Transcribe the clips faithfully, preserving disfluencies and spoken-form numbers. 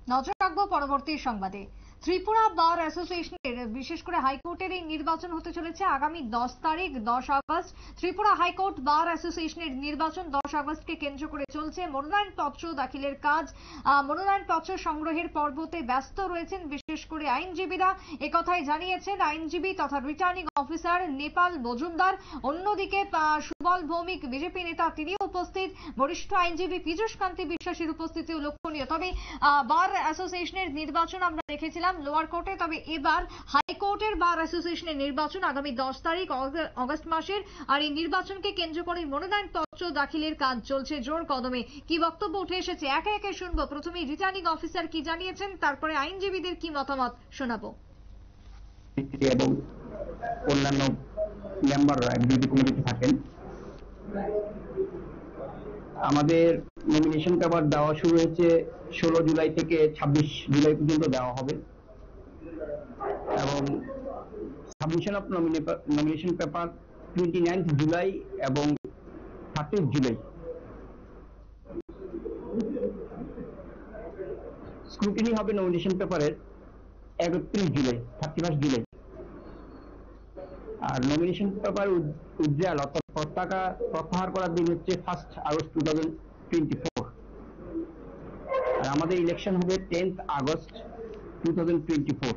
নজর রাখবো পরবর্তী সংবাদে। ত্রিপুরা বার অ্যাসোসিয়েশনের বিশেষ করে হাইকোর্টের এই নির্বাচন হতে চলেছে আগামী দশ তারিখ দশ আগস্ট। ত্রিপুরা হাইকোর্ট বার অ্যাসোসিয়েশনের নির্বাচন দশ আগস্টকে কেন্দ্র করে চলছে মনোনয়ন পত্র দাখিলের কাজ। মনোনয়ন পত্র সংগ্রহের পর্বতে ব্যস্ত রয়েছেন বিশেষ করে আইনজীবীরা। একথাই জানিয়েছেন আইনজীবী তথা রিটার্নিং অফিসার নেপাল মজুমদার। অন্যদিকে সুবল ভৌমিক বিজেপি নেতা তিনিও উপস্থিত। বরিষ্ঠ আইনজীবী পীযূষ কান্তি বিশ্বাসের উপস্থিতিও লক্ষণীয়। তবে বার অ্যাসোসিয়েশনের নির্বাচন আমরা দেখেছিলাম লোয়ার কোর্টে, তবে এবার হাইকোর্টের বার অ্যাসোসিয়েশনের নির্বাচন আগামী দশ তারিখ অগস্ট মাসের। আর এই নির্বাচনকে কেন্দ্র করে মনোনয়ন পত্র দাখিলের কাজ চলছে জোর কদমে। কি বক্তব্য উঠে এসেছে একে একে শুনবো। প্রথমে রিটার্নিং অফিসার কি জানিয়েছেন, তারপরে আইনজীবীদের কি মতামত শোনাবো। এবং অন্যান্য মেম্বাররা এক্সিকিউটিভ কমিটিতে থাকেন। আমাদের নমিনেশন পেপার দেওয়া শুরু হয়েছে ষোলো জুলাই থেকে ছাব্বিশ জুলাই পর্যন্ত দেওয়া হবে এবং submission of nomination paper twenty ninth July এবং থার্টিথ জুলাই। স্ক্রুটিনি হবে নমিনেশন পেপারের একত্রিশ জুলাই থার্টি ফার্স্ট জুলাই। আর নমিনেশন পেপার উইথড্রয়াল অর্থাৎ পতাকা প্রত্যাহার করার দিন হচ্ছে first August two thousand twenty four. আর আমাদের ইলেকশন হবে tenth August two thousand twenty four.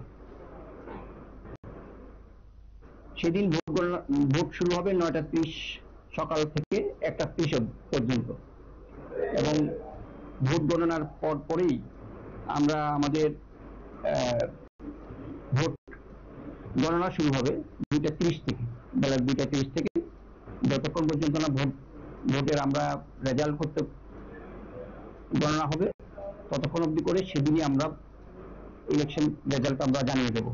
সেদিন ভোট ভোট শুরু হবে নয়টা ত্রিশ সকাল থেকে একটা ত্রিশ পর্যন্ত এবং ভোট গণনার পর পরেই আমরা আমাদের ভোট গণনা শুরু হবে দুইটা ত্রিশ থেকে বেলা দুইটা ত্রিশ থেকে যতক্ষণ পর্যন্ত না ভোট ভোটের আমরা রেজাল্ট করতে গণনা হবে ততক্ষণ অবধি করে সেদিনই আমরা ইলেকশন রেজাল্ট আমরা জানিয়ে দেব।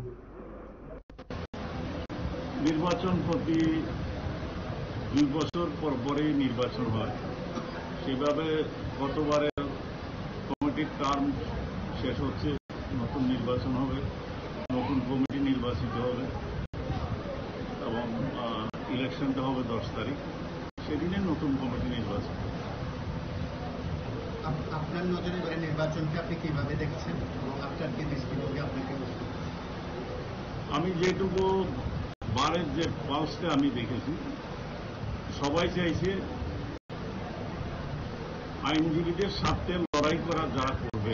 নির্বাচন প্রতি দুই বছর পর পরেই নির্বাচন হয়, সেভাবে গতবারের কমিটির টার্ম শেষ হচ্ছে, নতুন নির্বাচন হবে, নতুন কমিটি নির্বাচিত হবে এবং ইলেকশনটা হবে দশ তারিখ। সেদিনে নতুন কমিটি নির্বাচন। আপনার নজরে এই নির্বাচনকে আপনি কিভাবে দেখছেন এবং আপনার কি দৃষ্টিভঙ্গি আপনাকে? আমি যেটুকু বারের যে পালসটা আমি দেখেছি, সবাই চাইছে আইনজীবীদের স্বার্থে লড়াই করা যারা করবে,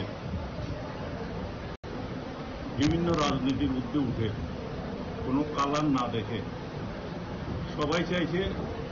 বিভিন্ন রাজনীতির ঊর্ধ্বে উঠে কোনো কালার না দেখে সবাই চাইছে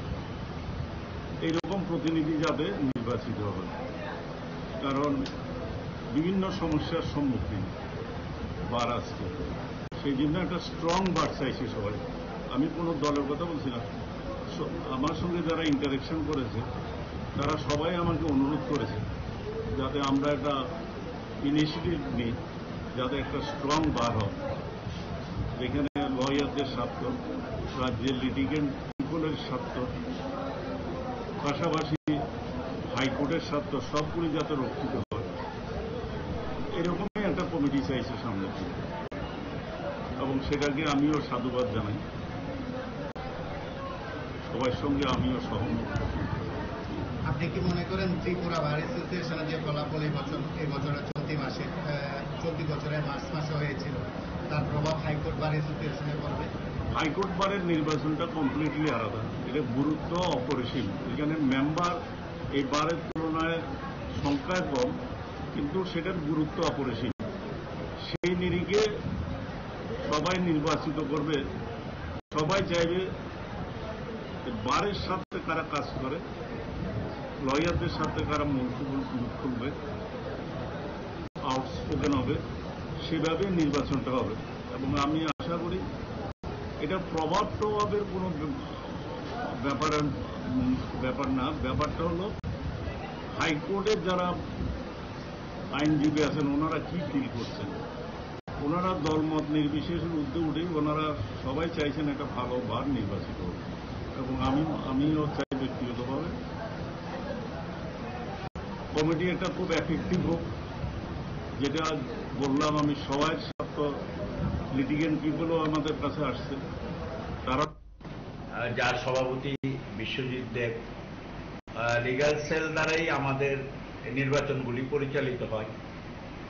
এইরকম প্রতিনিধি যাতে নির্বাচিত হবে, কারণ বিভিন্ন সমস্যার সম্মুখীন বার আসছে। সেই জন্য একটা স্ট্রং বার চাইছে সবাই। আমি কোনো দলের কথা বলছি না, আমার সঙ্গে যারা ইন্টারেকশন করেছে তারা সবাই আমাকে অনুরোধ করেছে যাতে আমরা একটা ইনিশিয়েটিভ নিই, যাতে একটা স্ট্রং বার হয়, যেখানে লয়ারদের স্বার্থ, রাজ্যের লিটিগেন্ট পিপলের স্বার্থ, পাশাপাশি হাইকোর্টের স্বার্থ সবগুলি যাতে রক্ষিত হয়, এরকমই একটা কমিটি চাইছে সামনে এবং সেটাকে আমিও সাধুবাদ জানাই। সবার সঙ্গে আমিও সহমত। আপনি কি মনে করেন ত্রিপুরা বার অ্যাসোসিয়েশনের যে ফলাফল এই বছর এই বছরের চলতি মাসে চলতি বছরের মার্চ মাসে হয়েছিল তার প্রভাব হাইকোর্ট বার অ্যাসোসিয়েশনে পড়বে? হাইকোর্ট বারের নির্বাচনটা কমপ্লিটলি আলাদা, এটা গুরুত্ব অপরিসীম। এখানে মেম্বার এই বারের তুলনায় সংখ্যায় কম, কিন্তু সেটার গুরুত্ব অপরিসীম। সেই নিরিখে সবাই নির্বাচিত করবে, সবাই চাইবে বারের সাথে কারা কাজ করে, লয়ারদের সাথে কারা মুখ খুলবে, আউটস্পোকেন হবে, সেভাবে নির্বাচনটা হবে। এবং আমি আশা করি এটা প্রভাব প্রভাবের কোনো ব্যাপার ব্যাপার না, ব্যাপারটা হলো হাইকোর্টের যারা আইনজীবী আছেন ওনারা কি ফিল করছেন। ওনারা দলমত নির্বিশেষের ঊর্ধ্বে উঠেই ওনারা সবাই চাইছেন একটা ভালো বার নির্বাচিত হোক এবং আমি আমিও চাই ব্যক্তিগতভাবে কমিটি একটা খুব এফেক্টিভ হোক। যেটা বললাম আমি, সবাই স্বার্থ, লিটিগেন্ট পিপলও আমাদের কাছে আসছে, তারা যার সভাপতি বিশ্বজিৎ দেব, লিগ্যাল সেল দ্বারাই আমাদের নির্বাচনগুলি পরিচালিত হয়।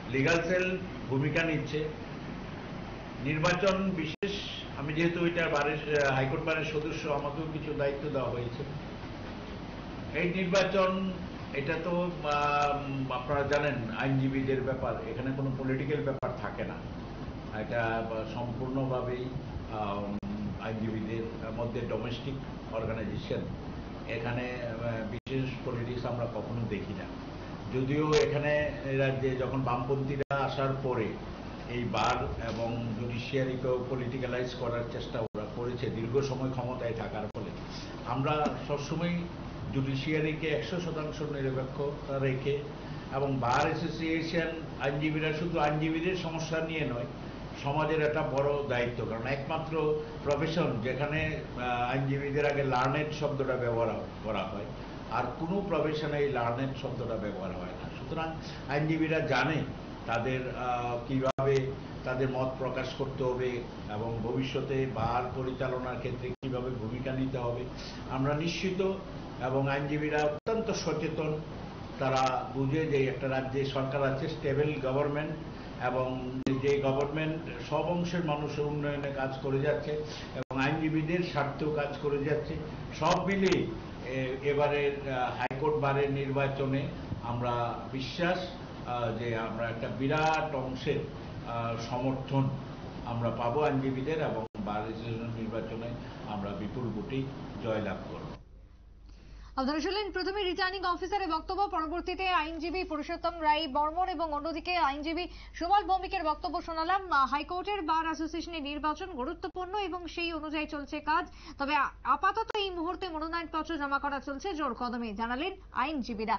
লিগাল সেল ভূমিকা নিচ্ছে। নির্বাচন বিশেষ, আমি যেহেতু এটা বারের হাইকোর্ট বারের সদস্য, আমাকেও কিছু দায়িত্ব দেওয়া হয়েছে। এই নির্বাচন এটা তো আপনারা জানেন আইনজীবীদের ব্যাপার, এখানে কোনো পলিটিক্যাল ব্যাপার থাকে না। এটা সম্পূর্ণভাবেই আইনজীবীদের মধ্যে ডোমেস্টিক অর্গানাইজেশন, এখানে বিশেষ পলিটিক্স আমরা কখনো দেখি না। যদিও এখানে রাজ্যে যখন বামপন্থীরা আসার পরে এই বার এবং জুডিশিয়ারিকেও পলিটিক্যালাইজ করার চেষ্টা ওরা করেছে দীর্ঘ সময় ক্ষমতায় থাকার ফলে। আমরা সবসময় জুডিশিয়ারিকে একশো শতাংশ নিরপেক্ষতা রেখে এবং বার অ্যাসোসিয়েশন আইনজীবীরা শুধু আইনজীবীদের সমস্যা নিয়ে নয়, সমাজের একটা বড় দায়িত্ব। কারণ একমাত্র প্রফেশন যেখানে আইনজীবীদের আগে লার্নেড শব্দটা ব্যবহার করা হয়, আর কোনো প্রফেশনে এই লার্নেড শব্দটা ব্যবহার হয় না। সুতরাং আইনজীবীরা জানে তাদের কিভাবে তাদের মত প্রকাশ করতে হবে এবং ভবিষ্যতে বার পরিচালনার ক্ষেত্রে কিভাবে ভূমিকা নিতে হবে আমরা নিশ্চিত। এবং আইনজীবীরা অত্যন্ত সচেতন, তারা বুঝে যে একটা রাজ্যে সরকার আছে, স্টেবল গভর্নমেন্ট, এবং যে গভর্নমেন্ট সব অংশের মানুষের উন্নয়নে কাজ করে যাচ্ছে এবং আইনজীবীদের স্বার্থেও কাজ করে যাচ্ছে। সব মিলে এবারের হাইকোর্ট বারের নির্বাচনে আমরা বিশ্বাস যে আমরা একটা বিরাট অংশের সমর্থন আমরা পাবো আইনজীবীদের, এবং বার অ্যাসোসিয়েশন নির্বাচনে আমরা বিপুল ভোটেই জয়লাভ করব। আপনারা শুনলেন প্রথমে রিটার্নিং অফিসারের বক্তব্য, পরবর্তীতে আইনজীবী পুরুষোত্তম রায় বর্মন এবং অন্যদিকে আইনজীবী সুবল ভৌমিকের বক্তব্য শোনালাম। হাইকোর্টের বার অ্যাসোসিয়েশনের নির্বাচন গুরুত্বপূর্ণ এবং সেই অনুযায়ী চলছে কাজ। তবে আপাতত এই মুহূর্তে মনোনয়নপত্র জমা করা চলছে জোর কদমে, জানালেন আইনজীবীরা।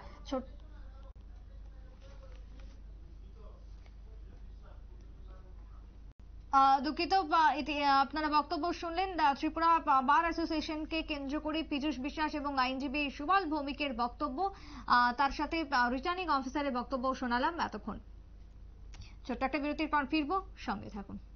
দুঃখিত, আপনারা বক্তব্য শুনলেন ত্রিপুরা বার অ্যাসোসিয়েশনকে কেন্দ্র করে পীযূষ বিশ্বাস এবং আইনজীবী সুবল ভৌমিকের বক্তব্য, তার সাথে রিটার্নিং অফিসারের বক্তব্য শোনালাম এতক্ষণ। ছোট্ট একটা বিরতির পর ফিরবো, সঙ্গে থাকুন।